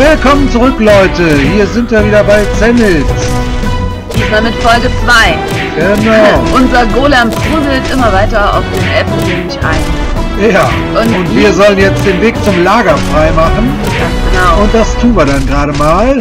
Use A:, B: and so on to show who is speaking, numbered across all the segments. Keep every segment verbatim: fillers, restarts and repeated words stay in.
A: Willkommen zurück, Leute. Hier sind wir wieder bei Zenith.
B: Diesmal mit Folge zwei.
A: Genau.
B: Unser Golem prügelt immer weiter auf den Elfenkönig ein.
A: Ja, und, und wir sollen jetzt den Weg zum Lager freimachen.
B: Ganz genau.
A: Und das tun wir dann gerade mal.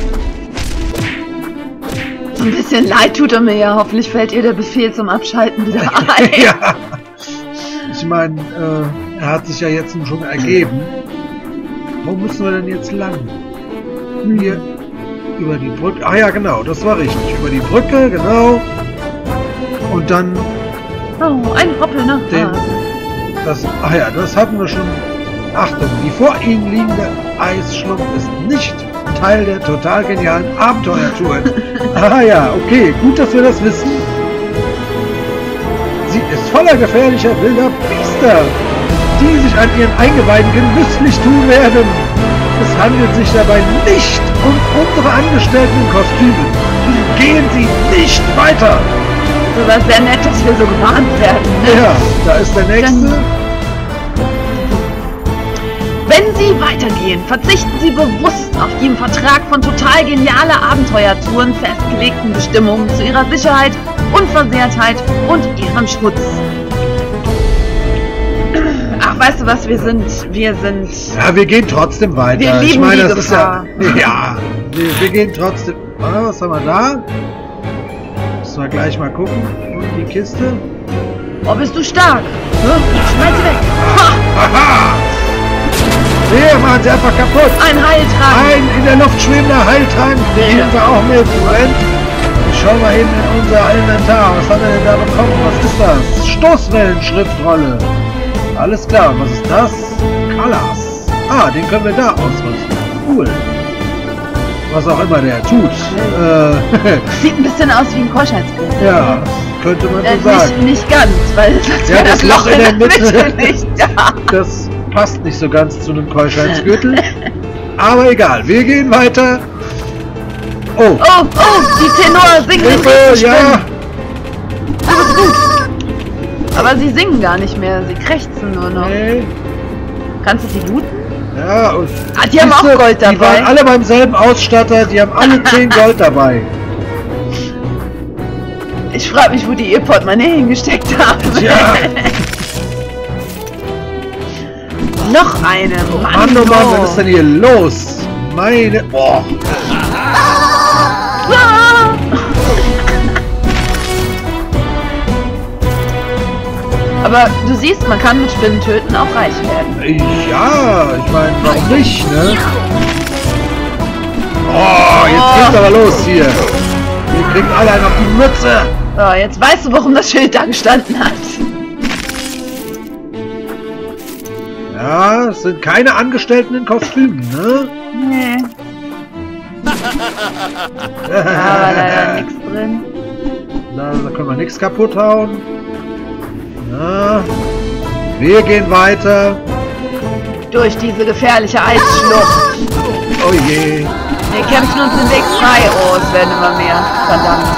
B: So ein bisschen leid tut er mir ja. Hoffentlich fällt ihr der Befehl zum Abschalten wieder ein.
A: Ja. Ich meine, äh, er hat sich ja jetzt schon ergeben. Wo müssen wir denn jetzt lang? Hier über die Brücke. Ah ja, genau, das war richtig. Über die Brücke, genau. Und dann...
B: Oh, ein hoppelnder
A: den, das, Ah ja, das hatten wir schon. Achtung, die vor Ihnen liegende Eisschlucht ist nicht Teil der total genialen Abenteuertour. Ah ja, okay, gut, dass wir das wissen. Sie ist voller gefährlicher wilder Biester, die sich an ihren Eingeweiden genüsslich tun werden. Es handelt sich dabei nicht um unsere Angestellten in Kostümen. Gehen Sie nicht weiter!
B: So war sehr nett, dass wir so gewarnt werden. Ne?
A: Ja, da ist der nächste.
B: Dann, wenn Sie weitergehen, verzichten Sie bewusst auf die im Vertrag von total genialer Abenteuertouren festgelegten Bestimmungen zu Ihrer Sicherheit, Unversehrtheit und Ihrem Schutz. Ach, weißt du was, wir sind, wir sind...
A: Ja, wir gehen trotzdem weiter.
B: Wir lieben
A: ich meine,
B: die
A: das
B: Gefahr.
A: ist ja... Ja, wir, wir gehen trotzdem... Ah, was haben wir da? Müssen wir gleich mal gucken. Und die Kiste?
B: Oh, bist du stark? Schmeiß sie weg. Ha!
A: Aha! Wir machen sie einfach kaputt.
B: Ein Heiltrank.
A: Ein in der Luft schwebender Heiltrank. Den nehmen wir auch mit. Moment. Ich schau mal eben in unser Inventar. Was haben wir denn da bekommen? Was ist das? Stoßwellen-Schriftrolle. Alles klar. Was ist das? Colors. Ah, den können wir da ausrüsten. Cool. Was auch immer der tut. Äh,
B: Sieht ein bisschen aus wie ein Keuschheitsgürtel.
A: ja, könnte man so
B: äh,
A: sagen.
B: Nicht, nicht ganz, weil das,
A: Ja, das Loch in der Mitte.
B: nicht da.
A: Das passt nicht so ganz zu einem Keuschheitsgürtel. Aber egal, wir gehen weiter. Oh,
B: Oh, oh, die Tenor singen
A: Hilfe,
B: richtig
A: ja.
B: schön. Du bist gut. Aber sie singen gar nicht mehr, sie krächzen nur noch.
A: Nee.
B: Kannst du sie looten?
A: Ja, und
B: Ah, die haben auch
A: siehste,
B: Gold dabei.
A: Die waren alle beim selben Ausstatter, die haben alle zehn Gold dabei.
B: Ich frage mich, wo die ihr Portemonnaie hingesteckt haben.
A: Ja.
B: Noch eine. Mann,
A: Mann, oh Mann,
B: oh.
A: was ist denn hier los? Meine... Boah.
B: Ah. Aber du siehst, man kann mit Spinnen töten auch reich werden.
A: Ja, ich meine, warum nicht, ne? Oh, jetzt geht's aber los hier. Wir kriegen alle einen auf die Mütze.
B: So, jetzt weißt du, warum das Schild da gestanden hat.
A: Ja, es sind keine Angestellten in Kostümen, ne?
B: Nee. Da war leider nichts drin.
A: Da, da können wir nichts kaputt hauen. Ja. Wir gehen weiter.
B: Durch diese gefährliche Eisschlucht.
A: Oh je.
B: Wir kämpfen uns den Weg frei. Oh, es werden immer mehr. Verdammt.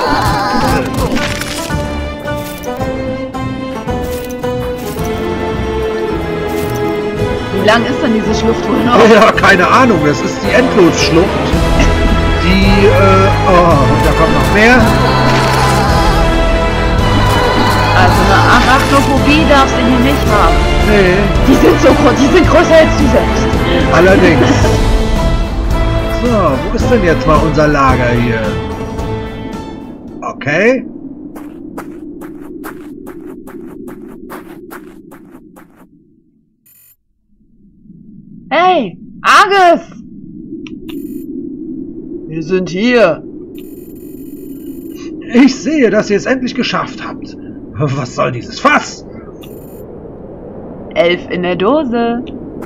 B: Wie lang ist denn diese Schlucht wohl noch?
A: Ja, keine Ahnung. Das ist die Endlosschlucht. Die, äh, oh, und da kommt noch mehr.
B: Also eine Arachnophobie darfst du hier nicht haben.
A: Nee,
B: Die sind so groß, die sind größer als du selbst.
A: allerdings. So, wo ist denn jetzt mal unser Lager hier? Okay.
B: Hey, Argus! Wir sind hier.
A: Ich sehe, dass ihr es endlich geschafft habt. Was soll dieses Fass?
B: Elf in der Dose.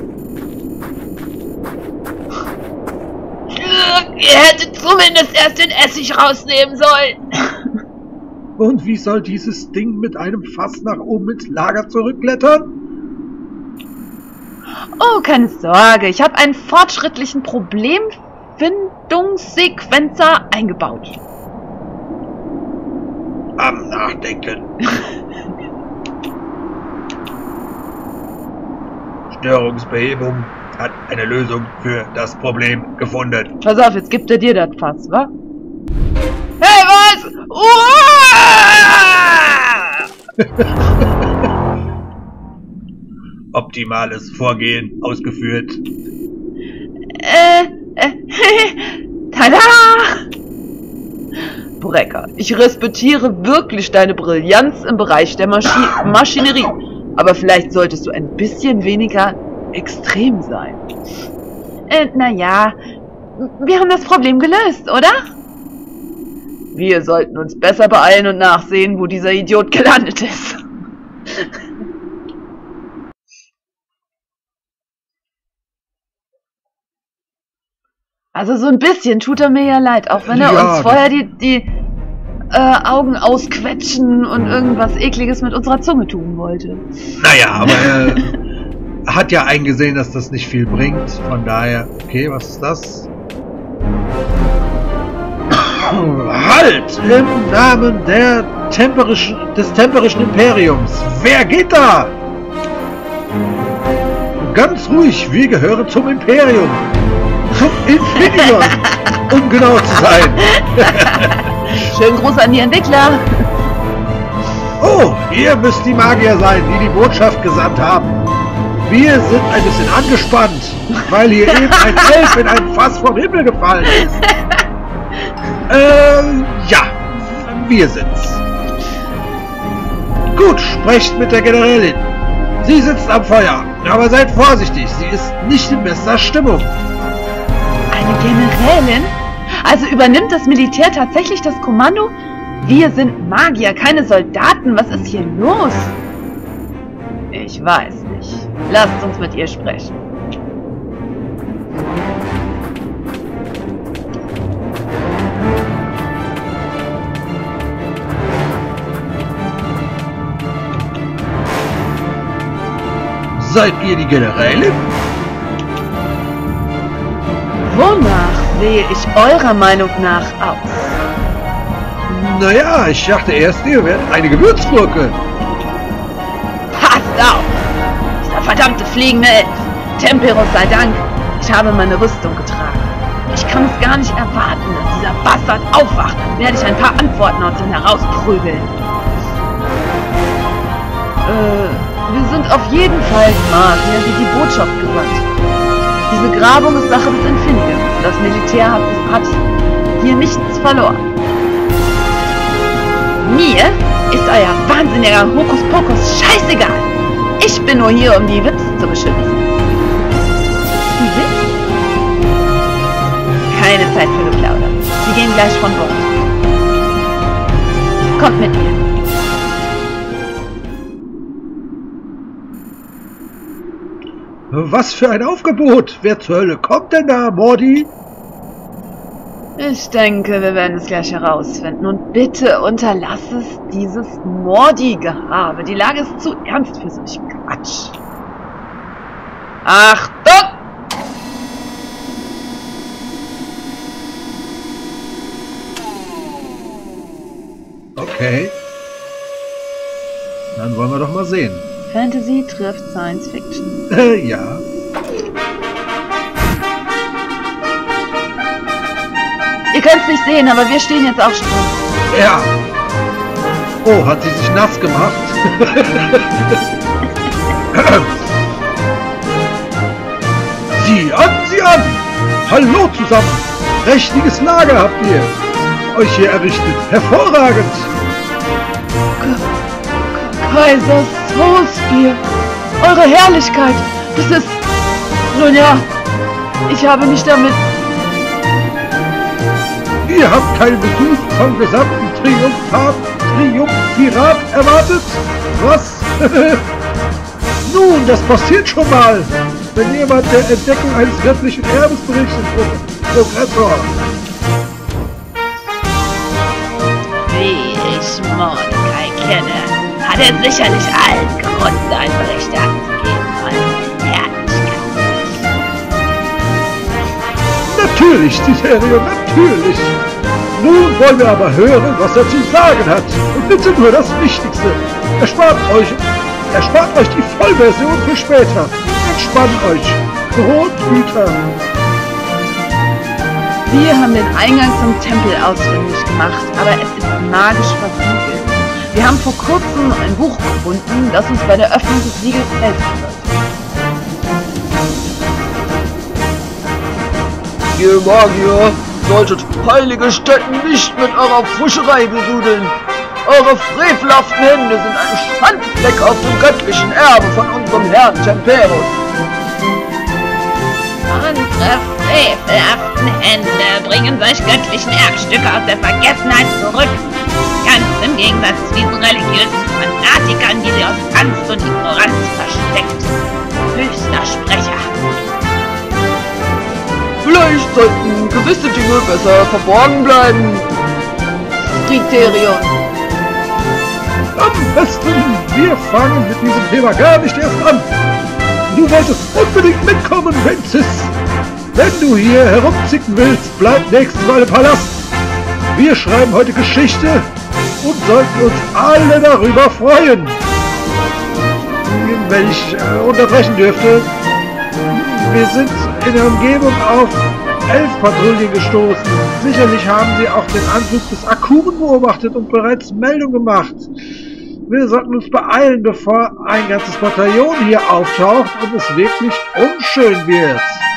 B: Ihr hättet zumindest erst den Essig rausnehmen sollen.
A: Und wie soll dieses Ding mit einem Fass nach oben ins Lager zurückklettern?
B: Oh, keine Sorge. Ich habe einen fortschrittlichen Problemfindungssequenzer eingebaut.
A: Am Nachdenken. Störungsbehebung hat eine Lösung für das Problem gefunden.
B: Pass auf, jetzt gibt er dir das Fass, wa? Hey, was?
A: Optimales Vorgehen ausgeführt.
B: Äh, äh, tada! Brecker, ich respektiere wirklich deine Brillanz im Bereich der Maschi Maschinerie. Aber vielleicht solltest du ein bisschen weniger extrem sein. Äh, naja, wir haben das Problem gelöst, oder? Wir sollten uns besser beeilen und nachsehen, wo dieser Idiot gelandet ist. Also so ein bisschen tut er mir ja leid, auch wenn er
A: ja,
B: uns vorher die, die äh, Augen ausquetschen und irgendwas Ekliges mit unserer Zunge tun wollte.
A: Naja, aber er hat ja eingesehen, dass das nicht viel bringt. Von daher, okay, was ist das? Halt! Im Namen der temperischen, des temperischen Imperiums. Wer geht da? Ganz ruhig, wir gehören zum Imperium. Zum Infinion, um genau zu sein.
B: Schönen Gruß an die Entwickler.
A: Oh, ihr müsst die Magier sein, die die Botschaft gesandt haben. Wir sind ein bisschen angespannt, weil hier eben ein Elf in ein Fass vom Himmel gefallen ist. Äh, ja, wir sind's. Gut, sprecht mit der Generälin. Sie sitzt am Feuer, aber seid vorsichtig, sie ist nicht in bester Stimmung.
B: Eine Generälin? Also übernimmt das Militär tatsächlich das Kommando? Wir sind Magier, keine Soldaten. Was ist hier los? Ich weiß nicht. Lasst uns mit ihr sprechen.
A: Seid ihr die Generälin?
B: Wonach sehe ich eurer Meinung nach aus?
A: Naja, ich dachte erst, ihr wärt eine Gewürzgurke.
B: Passt auf! Dieser verdammte fliegende Elf! Temperos sei Dank, ich habe meine Rüstung getragen. Ich kann es gar nicht erwarten, dass dieser Bastard aufwacht. Werde ich ein paar Antworten aus ihm herausprügeln. Äh, wir sind auf jeden Fall Magier, die die Botschaft gesandt. Diese Grabung ist Sache des Infiniums. Das Militär hat, hat hier nichts verloren. Mir ist euer wahnsinniger Hokuspokus scheißegal. Ich bin nur hier, um die Wips zu beschützen. Die Wips? Keine Zeit für Geplauder. Sie gehen gleich von Bord. Kommt mit mir.
A: Was für ein Aufgebot! Wer zur Hölle kommt denn da, Mordi?
B: Ich denke, wir werden es gleich herausfinden. Und bitte unterlass es, dieses Mordi-Gehabe. Die Lage ist zu ernst für solch Quatsch. Achtung!
A: Okay. Dann wollen wir doch mal sehen.
B: Fantasy trifft Science Fiction.
A: Äh, ja.
B: Ihr könnt es nicht sehen, aber wir stehen jetzt auf Strom.
A: Ja. Oh, hat sie sich nass gemacht? Sieh an, sieh an! Hallo zusammen! Prächtiges Lager habt ihr euch hier errichtet. Hervorragend!
B: Kaiser Soulspear, eure Herrlichkeit, das ist... Nun ja, ich habe nicht damit...
A: Ihr habt keinen Besuch vom gesamten Triumphat, Triumphirat erwartet? Was? Nun, das passiert schon mal, wenn jemand der Entdeckung eines göttlichen Erbes berichtet, Professor.
B: Wie ich Mordecai kenne, hat er sicherlich allen Grund, seinen Bericht abzugeben, eure Herrlichkeit.
A: Natürlich, Tiserio, natürlich. Nun wollen wir aber hören, was er zu sagen hat. Und bitte nur das Wichtigste. Erspart euch, erspart euch die Vollversion für später. Entspannt euch. Brothüter!
B: Wir haben den Eingang zum Tempel ausfindig gemacht, aber es ist magisch versiegelt. Wir haben vor kurzem ein Buch gefunden, das uns bei der Öffnung des Siegels helfen wird.
C: Ihr Magier solltet heilige Stätten nicht mit eurer Pfuscherei besudeln. Eure frevelhaften Hände sind ein Schandfleck auf dem göttlichen Erbe von unserem Herrn Temperus.
D: Unsere frevelhaften Hände bringen solch göttlichen Erbstücke aus der Vergessenheit zurück. Ganz im Gegensatz zu diesen religiösen Fanatikern, die sie aus Angst und Ignoranz versteckt. Höchster Sprecher.
C: Vielleicht sollten gewisse Dinge besser verborgen bleiben.
B: Kriterion.
A: Am besten, wir fangen mit diesem Thema gar nicht erst an. Du wolltest unbedingt mitkommen, Ventis. Wenn du hier herumzicken willst, bleib nächstes Mal im Palast. Wir schreiben heute Geschichte und sollten uns alle darüber freuen. Wenn ich äh, unterbrechen dürfte, wir sind in der Umgebung auf Elfpatrouillen gestoßen. Sicherlich haben sie auch den Anflug des Akuren beobachtet und bereits Meldung gemacht. Wir sollten uns beeilen, bevor ein ganzes Bataillon hier auftaucht und es wirklich unschön wird.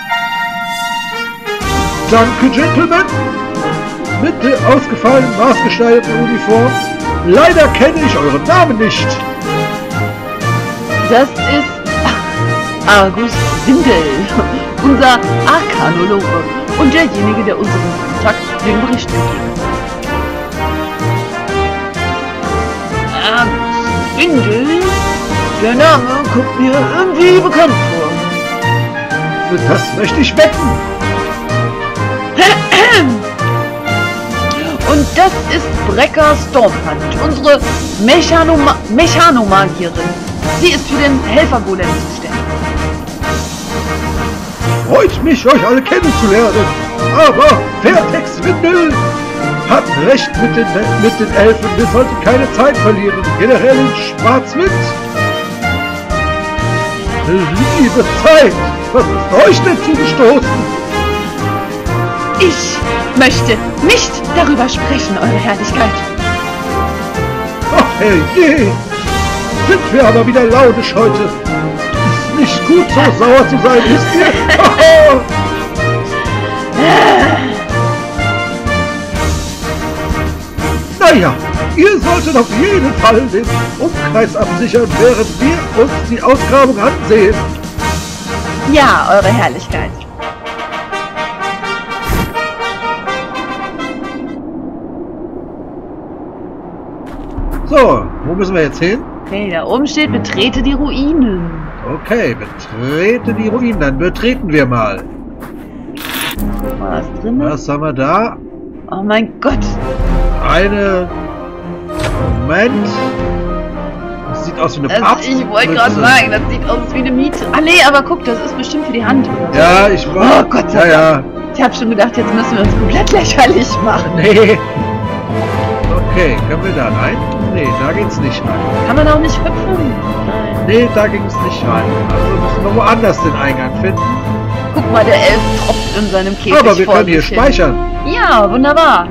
A: Danke, Gentlemen. Mit der ausgefallenen, maßgeschneiderten Uniform. Leider kenne ich euren Namen nicht.
B: Das ist Argus Windel, unser Arkanologe und derjenige, der unserem Kontakt den Bericht gegeben hat. Argus Windel? Der Name kommt mir irgendwie bekannt vor.
A: Das möchte ich wetten.
B: Und das ist Brecker Stormhand, unsere Mechanoma Mechanomagierin. Sie ist für den Helfergolem zuständig.
A: Freut mich, euch alle kennenzulernen. Aber Vertex Windel hat recht mit den, mit den Elfen. Wir sollten keine Zeit verlieren. Generell in Schwarzwind. Liebe Zeit, was ist euch denn zugestoßen?
B: Ich möchte nicht darüber sprechen, Eure Herrlichkeit.
A: Ach herrje, sind wir aber wieder launisch heute. Ist nicht gut, so sauer zu sein, wisst ihr? Naja, ihr solltet auf jeden Fall den Umkreis absichern, während wir uns die Ausgrabung ansehen.
B: Ja, Eure Herrlichkeit.
A: So, wo müssen wir jetzt hin?
B: Okay, da oben steht, betrete die Ruinen.
A: Okay, betrete die Ruinen, dann betreten wir mal.
B: Was drin ist?
A: Was haben wir da?
B: Oh mein Gott.
A: Eine... Moment. Das sieht aus wie eine
B: Also
A: Papst.
B: ich wollte gerade sagen, das sieht aus wie eine Miete. Ah nee, aber guck, das ist bestimmt für die Hand.
A: Ja, ich
B: Oh
A: war...
B: Gott sei
A: ja,
B: Dank.
A: ja.
B: Ich habe schon gedacht, jetzt müssen wir uns komplett lächerlich machen.
A: Nee. Okay, können wir da rein? Nee, da geht's nicht rein.
B: Kann man auch nicht hüpfen? Nein.
A: Nee, da ging es nicht rein. Also müssen wir woanders den Eingang finden.
B: Guck mal, der Elf tropft in seinem Käfig
A: Aber wir
B: vor
A: können hier
B: sich hin.
A: speichern.
B: Ja, wunderbar.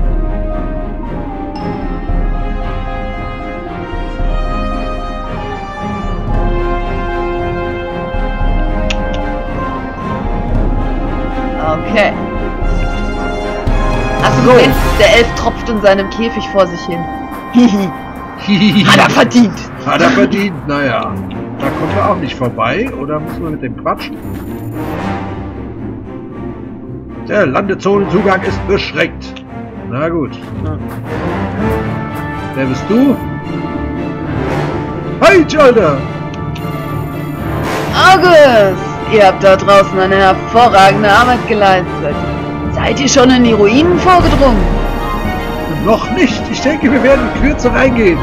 B: Okay. Hast du
A: So.
B: gesehen? Der Elf tropft in seinem Käfig vor sich hin. Hihi. Hat er verdient.
A: Hat er verdient, naja. Da kommen wir auch nicht vorbei, oder müssen wir mit dem quatschen? Der Landezonenzugang ist beschränkt. Na gut. Wer bist du? Hi, Alter!
B: August! Ihr habt da draußen eine hervorragende Arbeit geleistet. Seid ihr schon in die Ruinen vorgedrungen?
A: Noch nicht. Ich denke, wir werden in Kürze reingehen.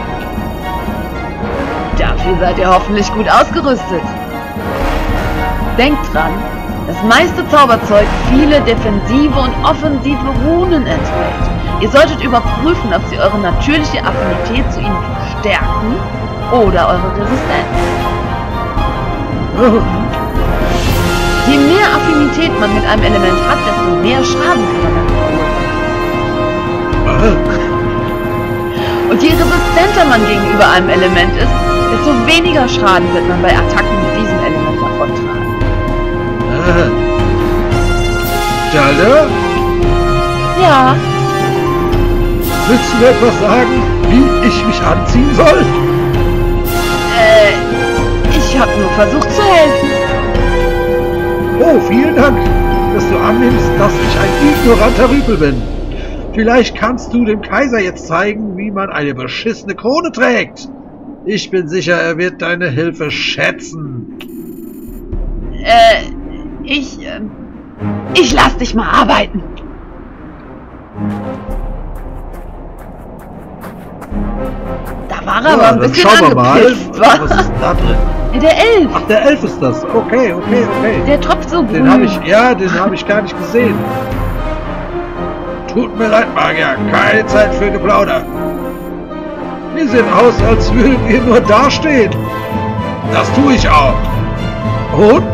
B: Dafür seid ihr hoffentlich gut ausgerüstet. Denkt dran, das meiste Zauberzeug viele defensive und offensive Runen enthält. Ihr solltet überprüfen, ob sie eure natürliche Affinität zu ihnen verstärken oder eure Resistenz. Je mehr Affinität man mit einem Element hat, desto mehr Schaden kann man damit verursachen. Und je resistenter man gegenüber einem Element ist, desto weniger Schaden wird man bei Attacken mit diesem Element davontragen.
A: Äh. Dalle?
B: Ja.
A: Willst du mir etwas sagen, wie ich mich anziehen soll?
B: Äh, ich habe nur versucht zu helfen.
A: Oh, vielen Dank, dass du annimmst, dass ich ein ignoranter Rüpel bin. Vielleicht kannst du dem Kaiser jetzt zeigen, wie man eine beschissene Krone trägt. Ich bin sicher, er wird deine Hilfe schätzen.
B: Äh, ich, äh, ich lass dich mal arbeiten. Da war er
A: Ja,
B: aber ein
A: dann
B: bisschen
A: schauen wir mal.
B: angepisst,
A: Was
B: wa?
A: ist da drin?
B: Der Elf,
A: Ach, der Elf ist das. Okay, okay, okay.
B: der tropft so
A: Den
B: grün.
A: habe ich, ja, den habe ich gar nicht gesehen. Tut mir leid, Magier, keine Zeit für Geplauder. Wir sehen aus, als würdet ihr nur dastehen. Das tue ich auch. Und?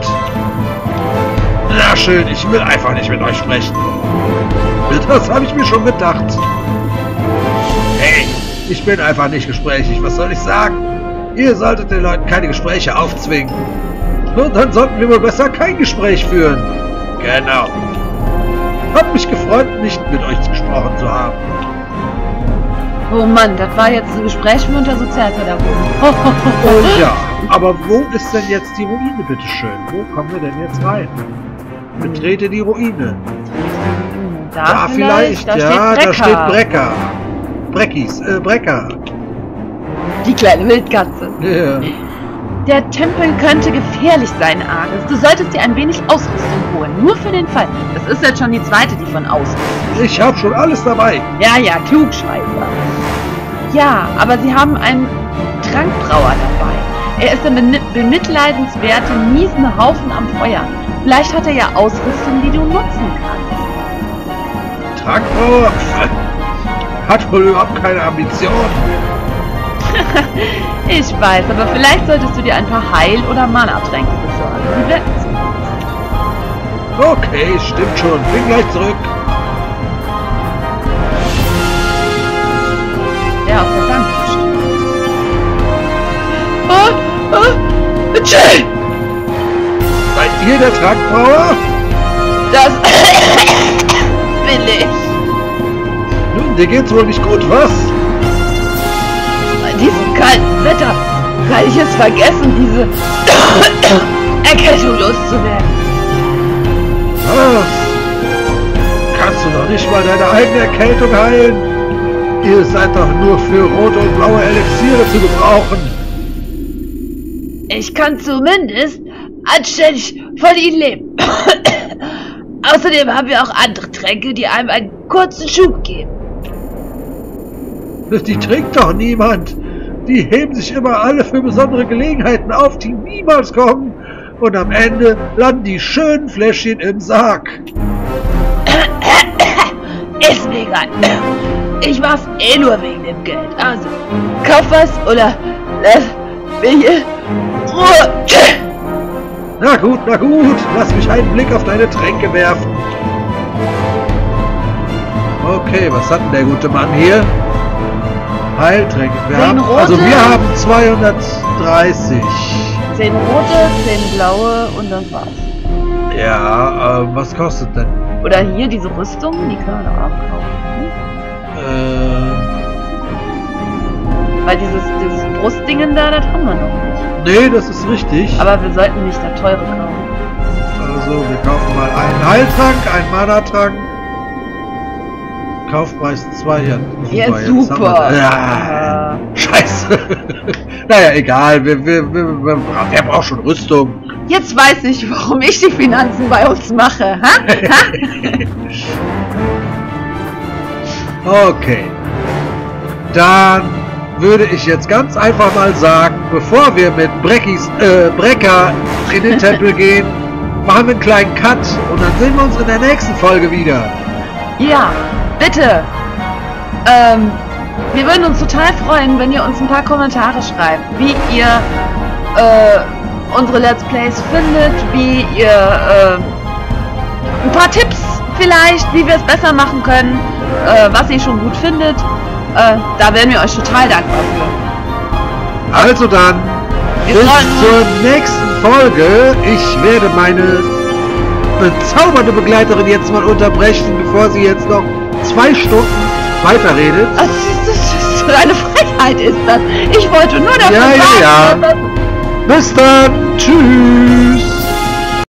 A: Na schön, ich will einfach nicht mit euch sprechen. Das habe ich mir schon gedacht. Hey, ich bin einfach nicht gesprächig, was soll ich sagen? Ihr solltet den Leuten keine Gespräche aufzwingen. Und dann sollten wir wohl besser kein Gespräch führen. Genau. Hat mich gefreut, nicht mit euch gesprochen zu haben.
B: Oh Mann, das war jetzt ein Gespräch wie unter Sozialpädagogen.
A: Oh ja, aber wo ist denn jetzt die Ruine, bitteschön? Wo kommen wir denn jetzt rein? Betrete die Ruine.
B: Da,
A: Da vielleicht,
B: da
A: ja,
B: steht
A: da steht Brecker. Breckis, äh, Brecker.
B: Die kleine Wildkatze.
A: Ja.
B: Der Tempel könnte gefährlich sein, Argus. Du solltest dir ein wenig Ausrüstung holen. Nur für den Fall. Das ist jetzt schon die zweite, die von Ausrüstung.
A: Ich habe schon alles dabei.
B: Ja, ja, Klugscheißer. Ja, aber sie haben einen Trankbrauer dabei. Er ist ein bemitleidenswerter, miesen Haufen am Feuer. Vielleicht hat er ja Ausrüstung, die du nutzen kannst.
A: Trankbrauer hat wohl überhaupt keine Ambition.
B: Ich weiß, aber vielleicht solltest du dir ein paar Heil- oder Mana-Tränke besorgen. Die wirken so.
A: Okay, stimmt schon. Bin gleich zurück.
B: Der auf der Bank steht. Oh, oh, Jay!
A: Seid ihr der Trankbrauer?
B: Das bin ich.
A: Nun, dir geht's wohl nicht gut, was?
B: Bei diesem kalten Wetter kann ich es vergessen, diese Erkältung loszuwerden.
A: Was? Kannst du noch nicht mal deine eigene Erkältung heilen? Ihr seid doch nur für rote und blaue Elixiere zu gebrauchen.
B: Ich kann zumindest anständig von ihnen leben. Außerdem haben wir auch andere Tränke, die einem einen kurzen Schub geben.
A: Die trinkt doch niemand. Die heben sich immer alle für besondere Gelegenheiten auf, die niemals kommen. Und am Ende landen die schönen Fläschchen im Sarg.
B: Ist mir egal. Ich mach's eh nur wegen dem Geld. Also, kauf was oder lass mich in Ruhe.
A: Na gut, na gut. Lass mich einen Blick auf deine Tränke werfen. Okay, was hat denn der gute Mann hier? Heiltränke. Wir
B: Zehn
A: haben,
B: rote.
A: also wir haben zweihundertdreißig.
B: Zehn rote, zehn blaue und das war's.
A: Ja, äh, was kostet denn?
B: Oder hier diese Rüstung, die können wir doch auch kaufen.
A: Äh,
B: Weil dieses, dieses Brustdingen da, das haben wir noch nicht.
A: nee, das ist richtig.
B: Aber wir sollten nicht das teure kaufen.
A: Also, wir kaufen mal einen Heiltrank, einen Mana-Trank. Kaufpreis zwei, ja, super.
B: Ja,
A: jetzt
B: super.
A: haben wir- Ja, scheiße. Naja, egal, wir, wir, wir, wir, der braucht schon Rüstung.
B: Jetzt weiß ich, warum ich die Finanzen bei uns mache. Ha? Ha?
A: Okay. Dann würde ich jetzt ganz einfach mal sagen, bevor wir mit Breckis, äh, Brecker in den Tempel gehen, machen wir einen kleinen Cut und dann sehen wir uns in der nächsten Folge wieder.
B: Ja, bitte. Ähm, wir würden uns total freuen, wenn ihr uns ein paar Kommentare schreibt, wie ihr äh, unsere Let's Plays findet, wie ihr äh, ein paar Tipps vielleicht, wie wir es besser machen können, äh, was ihr schon gut findet. Äh, da wären wir euch total dankbar für.
A: Also dann,
B: Wir
A: bis
B: freuen uns.
A: zur nächsten Folge. Ich werde meine bezaubernde Begleiterin jetzt mal unterbrechen, bevor sie jetzt noch zwei Stunden weiterredet.
B: Das ist, das ist so eine Frechheit ist das. Ich wollte nur dafür
A: Ja, ja,
B: sagen,
A: ja.
B: dass das
A: Bis dann. Tschüss.